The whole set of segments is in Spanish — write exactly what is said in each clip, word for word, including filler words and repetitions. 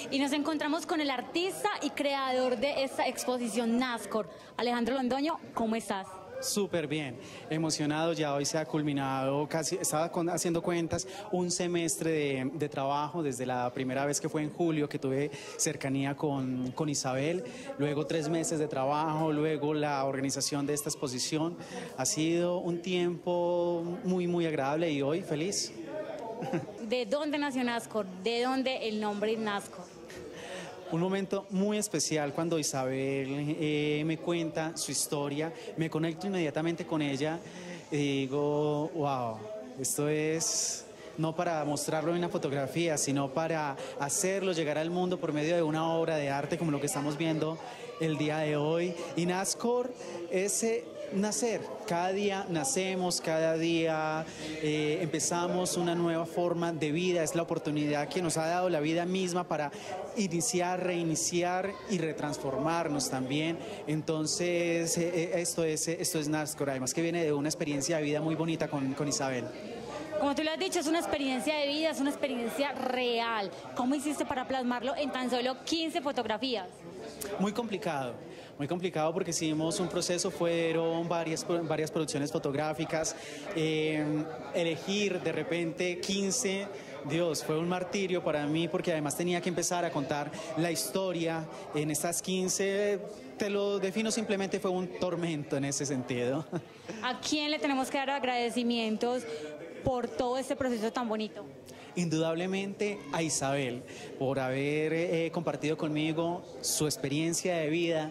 y nos encontramos con el artista y creador de esta exposición Nascor. Alejandro Londoño, ¿cómo estás? Súper bien, emocionado, ya hoy se ha culminado, casi estaba con, haciendo cuentas, un semestre de, de trabajo desde la primera vez que fue en julio, que tuve cercanía con, con Isabel, luego tres meses de trabajo, luego la organización de esta exposición. Ha sido un tiempo muy, muy agradable y hoy feliz. ¿De dónde nació Nascor? ¿De dónde el nombre Nascor? Un momento muy especial cuando Isabel eh, me cuenta su historia, me conecto inmediatamente con ella y digo, wow, esto es no para mostrarlo en una fotografía, sino para hacerlo llegar al mundo por medio de una obra de arte como lo que estamos viendo el día de hoy. Y Nascor es eh, nacer, cada día nacemos, cada día eh, empezamos una nueva forma de vida, es la oportunidad que nos ha dado la vida misma para iniciar, reiniciar y retransformarnos también. Entonces eh, esto es, esto es Nascor, además que viene de una experiencia de vida muy bonita con, con Isabel. Como tú lo has dicho, es una experiencia de vida, es una experiencia real. ¿Cómo hiciste para plasmarlo en tan solo quince fotografías? Muy complicado, muy complicado porque hicimos un proceso, fueron varias, varias producciones fotográficas, eh, elegir de repente quince, Dios, fue un martirio para mí porque además tenía que empezar a contar la historia en estas quince, te lo defino simplemente, fue un tormento en ese sentido. ¿A quién le tenemos que dar agradecimientos por todo este proceso tan bonito? Indudablemente a Isabel por haber eh, compartido conmigo su experiencia de vida,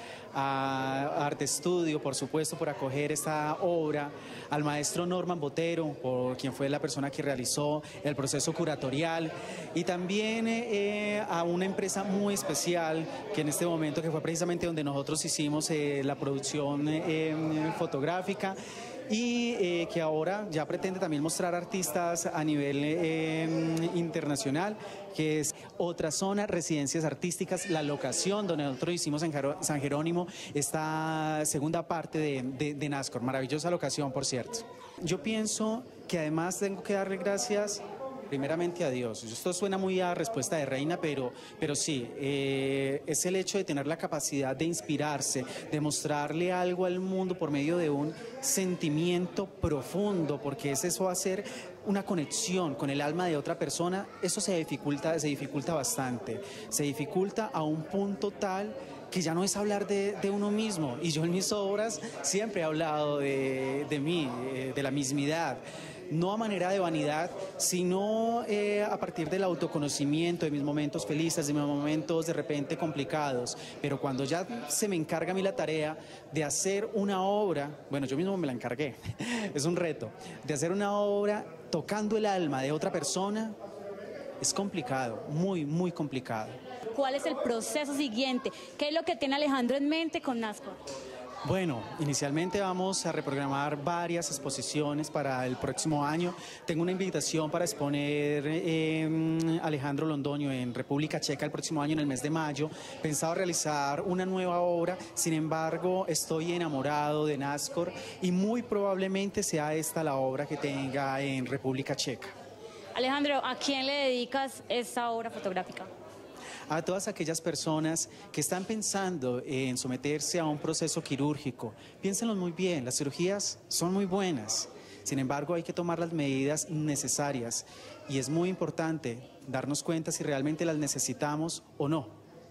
a Arte Estudio, por supuesto, por acoger esta obra, al maestro Norman Botero, por quien fue la persona que realizó el proceso curatorial, y también eh, a una empresa muy especial que en este momento, que fue precisamente donde nosotros hicimos eh, la producción eh, fotográfica, y eh, que ahora ya pretende también mostrar artistas a nivel eh, internacional, que es Otra Zona, Residencias Artísticas, la locación donde nosotros hicimos en San Jerónimo esta segunda parte de, de, de Nascor, maravillosa locación, por cierto. Yo pienso que además tengo que darle gracias primeramente a Dios. Esto suena muy a respuesta de reina, pero, pero sí, eh, es el hecho de tener la capacidad de inspirarse, de mostrarle algo al mundo por medio de un sentimiento profundo, porque es eso, hacer una conexión con el alma de otra persona. Eso se dificulta, se dificulta bastante, se dificulta a un punto tal que ya no es hablar de, de uno mismo. Y yo en mis obras siempre he hablado de, de mí, de la mismidad. No a manera de vanidad, sino eh, a partir del autoconocimiento, de mis momentos felices, de mis momentos de repente complicados. Pero cuando ya se me encarga a mí la tarea de hacer una obra, bueno, yo mismo me la encargué, es un reto, de hacer una obra tocando el alma de otra persona, es complicado, muy, muy complicado. ¿Cuál es el proceso siguiente? ¿Qué es lo que tiene Alejandro en mente con Nascor? Bueno, inicialmente vamos a reprogramar varias exposiciones para el próximo año. Tengo una invitación para exponer eh, Alejandro Londoño en República Checa el próximo año, en el mes de mayo. Pensaba realizar una nueva obra, sin embargo estoy enamorado de Nascor y muy probablemente sea esta la obra que tenga en República Checa. Alejandro, ¿a quién le dedicas esta obra fotográfica? A todas aquellas personas que están pensando en someterse a un proceso quirúrgico. Piénsenlo muy bien, las cirugías son muy buenas, sin embargo hay que tomar las medidas necesarias y es muy importante darnos cuenta si realmente las necesitamos o no.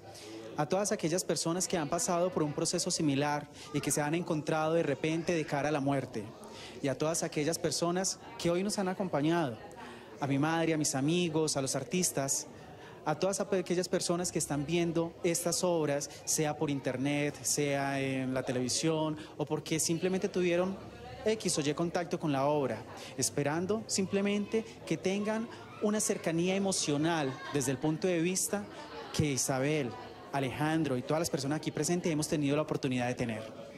A todas aquellas personas que han pasado por un proceso similar y que se han encontrado de repente de cara a la muerte, y a todas aquellas personas que hoy nos han acompañado, a mi madre, a mis amigos, a los artistas, a todas aquellas personas que están viendo estas obras, sea por internet, sea en la televisión o porque simplemente tuvieron X o Y contacto con la obra, esperando simplemente que tengan una cercanía emocional desde el punto de vista que Isabel, Alejandro y todas las personas aquí presentes hemos tenido la oportunidad de tener.